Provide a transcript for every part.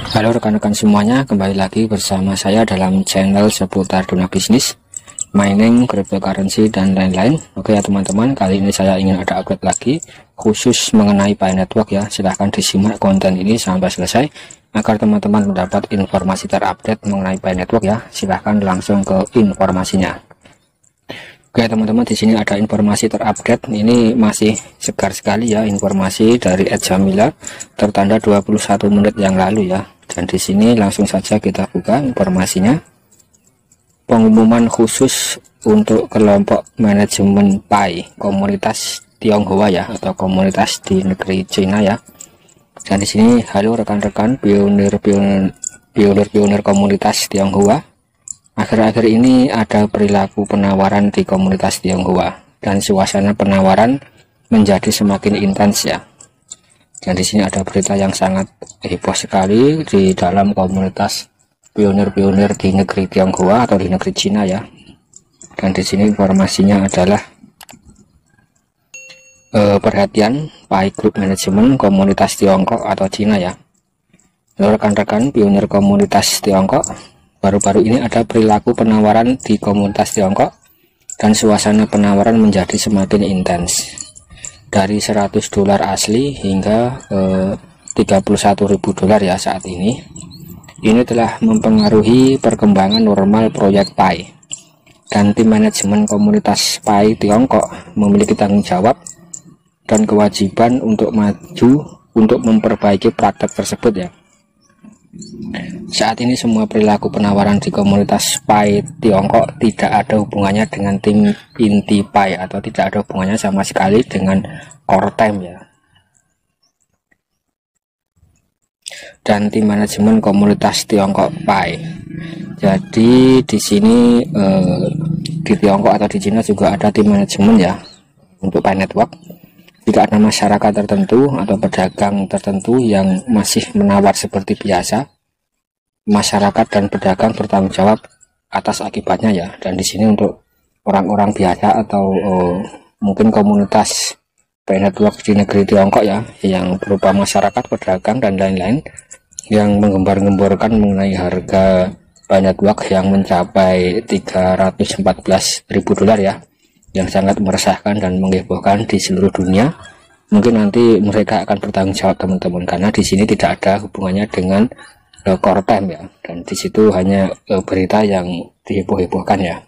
Halo rekan-rekan semuanya, kembali lagi bersama saya dalam channel seputar dunia bisnis, mining, cryptocurrency, dan lain-lain. Oke ya teman-teman, kali ini saya ingin ada update lagi khusus mengenai Pi Network ya. Silahkan disimak konten ini sampai selesai agar teman-teman mendapat informasi terupdate mengenai Pi Network ya. Silahkan langsung ke informasinya. Oke teman-teman, di sini ada informasi terupdate. Ini masih segar sekali ya, informasi dari Ed Jamila tertanda 21 menit yang lalu ya. Dan di sini langsung saja kita buka informasinya. Pengumuman khusus untuk kelompok manajemen Pi komunitas Tionghoa ya, atau komunitas di negeri Cina ya. Dan di sini halo rekan-rekan pionir komunitas Tionghoa. Akhir-akhir ini ada perilaku penawaran di komunitas Tionghoa dan suasana penawaran menjadi semakin intens ya. Dan di sini ada berita yang sangat heboh sekali di dalam komunitas pionir-pionir di negeri Tionghoa atau di negeri Cina ya. Dan di sini informasinya adalah perhatian Pi Group Management komunitas Tiongkok atau Cina ya. Rekan-rekan pionir komunitas Tiongkok, baru-baru ini ada perilaku penawaran di komunitas Tiongkok dan suasana penawaran menjadi semakin intens. Dari $100 asli hingga $31.000 ya saat ini. Ini telah mempengaruhi perkembangan normal proyek Pi. Dan tim manajemen komunitas Pi Tiongkok memiliki tanggung jawab dan kewajiban untuk maju untuk memperbaiki praktek tersebut ya. Saat ini semua perilaku penawaran di komunitas Pi Tiongkok tidak ada hubungannya dengan tim inti Pi atau tidak ada hubungannya sama sekali dengan core time ya. Dan tim manajemen komunitas Tiongkok Pi. Jadi di sini di Tiongkok atau di Cina juga ada tim manajemen ya untuk Pi Network. Jika ada masyarakat tertentu atau pedagang tertentu yang masih menawar seperti biasa, masyarakat dan pedagang bertanggung jawab atas akibatnya ya. Dan di sini untuk orang-orang biasa atau mungkin komunitas Pi Network di negeri Tiongkok ya, yang berupa masyarakat, pedagang, dan lain-lain yang menggembar-gemborkan mengenai harga Pi Network yang mencapai $314.000 ya, yang sangat meresahkan dan menghebohkan di seluruh dunia. Mungkin nanti mereka akan bertanggung jawab teman-teman, karena di sini tidak ada hubungannya dengan core time ya, dan di situ hanya berita yang diheboh-hebohkan ya.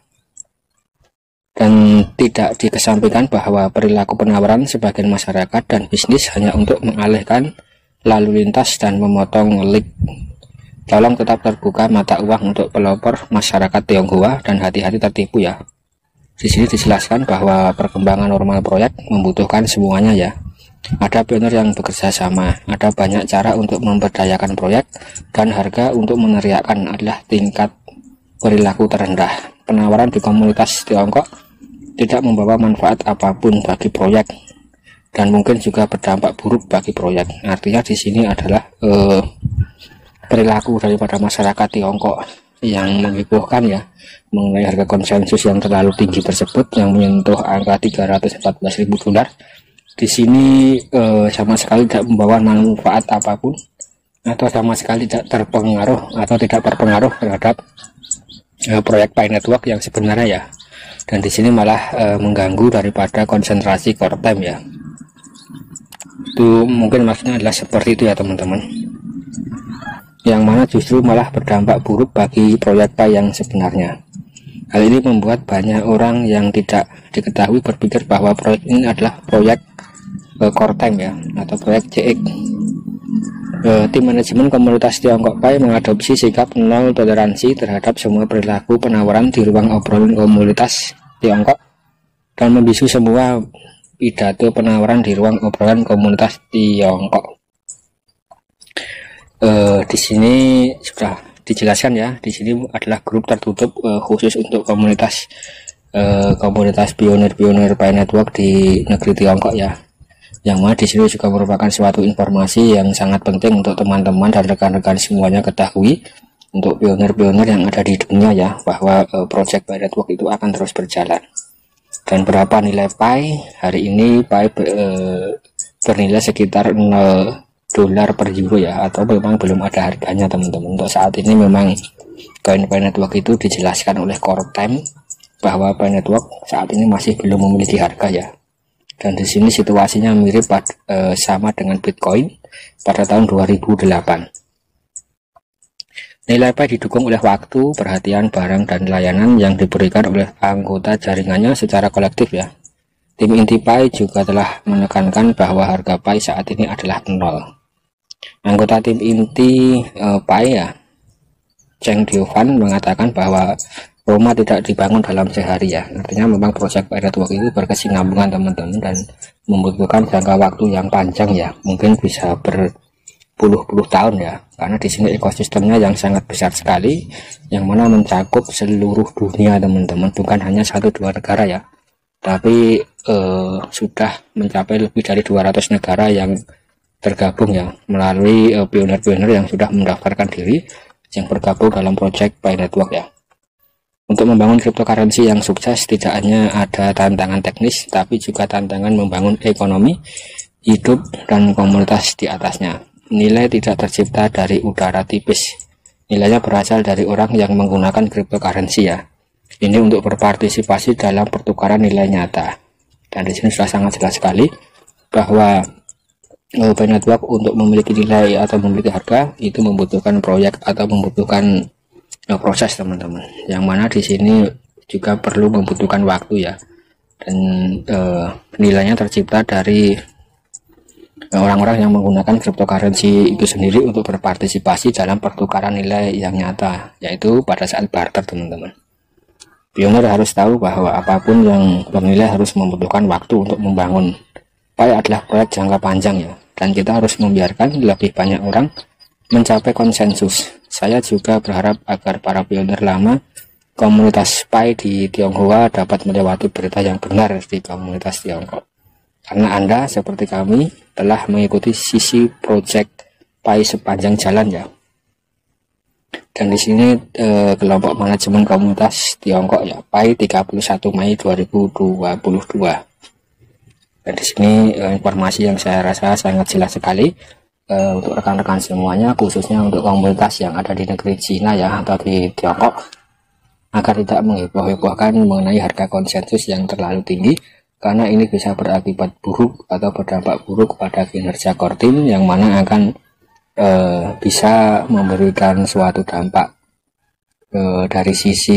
Dan tidak dikesampingkan bahwa perilaku penawaran sebagian masyarakat dan bisnis hanya untuk mengalihkan lalu lintas dan memotong leak. Tolong tetap terbuka mata uang untuk pelopor masyarakat Tionghoa dan hati-hati tertipu ya. Di sini dijelaskan bahwa perkembangan normal proyek membutuhkan semuanya ya. Ada pionir yang bekerja sama, ada banyak cara untuk memberdayakan proyek, dan harga untuk meneriakkan adalah tingkat perilaku terendah. Penawaran di komunitas Tiongkok tidak membawa manfaat apapun bagi proyek dan mungkin juga berdampak buruk bagi proyek. Artinya di sini adalah perilaku daripada masyarakat Tiongkok yang menghebohkan ya mengenai harga konsensus yang terlalu tinggi tersebut yang menyentuh angka $314.000. Di sini sama sekali tidak membawa manfaat apapun atau sama sekali tidak terpengaruh atau tidak berpengaruh terhadap proyek Pi Network yang sebenarnya ya. Dan di sini malah mengganggu daripada konsentrasi core time ya. Itu mungkin maksudnya adalah seperti itu ya teman-teman. Yang mana justru malah berdampak buruk bagi proyek Pi yang sebenarnya. Hal ini membuat banyak orang yang tidak diketahui berpikir bahwa proyek ini adalah proyek core time ya, atau proyek CX. Tim manajemen komunitas Tiongkok Pi mengadopsi sikap nol toleransi terhadap semua perilaku penawaran di ruang obrolan komunitas Tiongkok dan membisu semua pidato penawaran di ruang obrolan komunitas Tiongkok. Di sini sudah dijelaskan ya, di sini adalah grup tertutup khusus untuk komunitas pionir-pionir Pi Network di negeri Tiongkok ya. Yang mana di sini juga merupakan suatu informasi yang sangat penting untuk teman-teman dan rekan-rekan semuanya ketahui untuk pionir-pionir yang ada di dunia ya, bahwa project Pi Network itu akan terus berjalan. Dan berapa nilai Pi hari ini? Pi bernilai sekitar dolar per euro ya, atau memang belum ada harganya teman-teman. Untuk saat ini memang koin Pi Network itu dijelaskan oleh Core Time bahwa Pi Network saat ini masih belum memiliki harga ya. Dan di sini situasinya mirip sama dengan Bitcoin pada tahun 2008. Nilai Pi didukung oleh waktu, perhatian, barang, dan layanan yang diberikan oleh anggota jaringannya secara kolektif ya. Tim inti Pi juga telah menekankan bahwa harga Pi saat ini adalah 0. Anggota tim inti Pi ya, Cheng Diovan, mengatakan bahwa Roma tidak dibangun dalam sehari ya. Artinya memang proyek Pi Network itu berkesinambungan teman-teman, dan membutuhkan jangka waktu yang panjang ya, mungkin bisa berpuluh-puluh tahun ya, karena di sini ekosistemnya yang sangat besar sekali, yang mana mencakup seluruh dunia teman-teman, bukan hanya 1-2 negara ya, tapi sudah mencapai lebih dari 200 negara yang tergabung ya, melalui pioner-pioner yang sudah mendaftarkan diri yang bergabung dalam proyek Pi Network ya. Untuk membangun cryptocurrency yang sukses tidak hanya ada tantangan teknis, tapi juga tantangan membangun ekonomi, hidup, dan komunitas di atasnya. Nilai tidak tercipta dari udara tipis, nilainya berasal dari orang yang menggunakan cryptocurrency ya. Ini untuk berpartisipasi dalam pertukaran nilai nyata. Dan di sini sudah sangat jelas sekali bahwa Pi Network untuk memiliki nilai atau memiliki harga itu membutuhkan proyek atau membutuhkan proses teman-teman, yang mana di sini juga perlu membutuhkan waktu ya, dan nilainya tercipta dari orang-orang yang menggunakan cryptocurrency itu sendiri untuk berpartisipasi dalam pertukaran nilai yang nyata, yaitu pada saat barter teman-teman. Pioner harus tahu bahwa apapun yang bernilai harus membutuhkan waktu untuk membangun. Pi adalah proyek jangka panjang ya, dan kita harus membiarkan lebih banyak orang mencapai konsensus. Saya juga berharap agar para pioner lama komunitas Pi di Tionghoa dapat melewati berita yang benar di komunitas Tiongkok, karena Anda seperti kami telah mengikuti sisi project Pi sepanjang jalan ya. Dan di sini kelompok manajemen komunitas Tiongkok ya, Pi 31 Mei 2022. Dan di sini informasi yang saya rasa sangat jelas sekali untuk rekan-rekan semuanya, khususnya untuk komunitas yang ada di negeri Cina ya, atau di Tiongkok, agar tidak mengheboh-hebohkan mengenai harga konsensus yang terlalu tinggi, karena ini bisa berakibat buruk atau berdampak buruk pada kinerja core team, yang mana akan bisa memberikan suatu dampak dari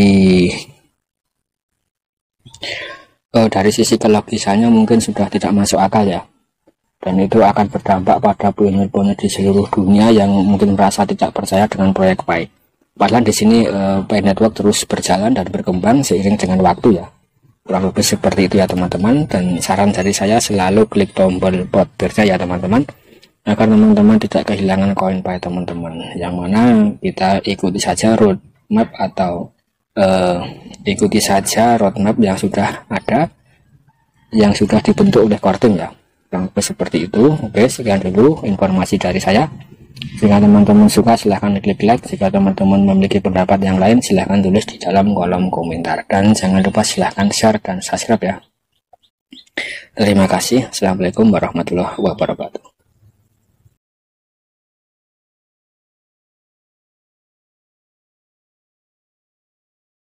sisi kelogisannya mungkin sudah tidak masuk akal ya, dan itu akan berdampak pada pioner-pioner di seluruh dunia yang mungkin merasa tidak percaya dengan proyek Pi. Padahal di sini Pi Network terus berjalan dan berkembang seiring dengan waktu ya, kurang lebih seperti itu ya teman-teman. Dan saran dari saya, selalu klik tombol vote-nya ya teman-teman, agar teman-teman tidak kehilangan koin Pi teman-teman, yang mana kita ikuti saja roadmap atau ikuti saja roadmap yang sudah ada, yang sudah dibentuk oleh core team ya, yang seperti itu. Oke, sekian dulu informasi dari saya. Jika teman-teman suka silahkan klik like, jika teman-teman memiliki pendapat yang lain silahkan tulis di dalam kolom komentar, dan jangan lupa silahkan share dan subscribe ya. Terima kasih. Assalamualaikum warahmatullahi wabarakatuh.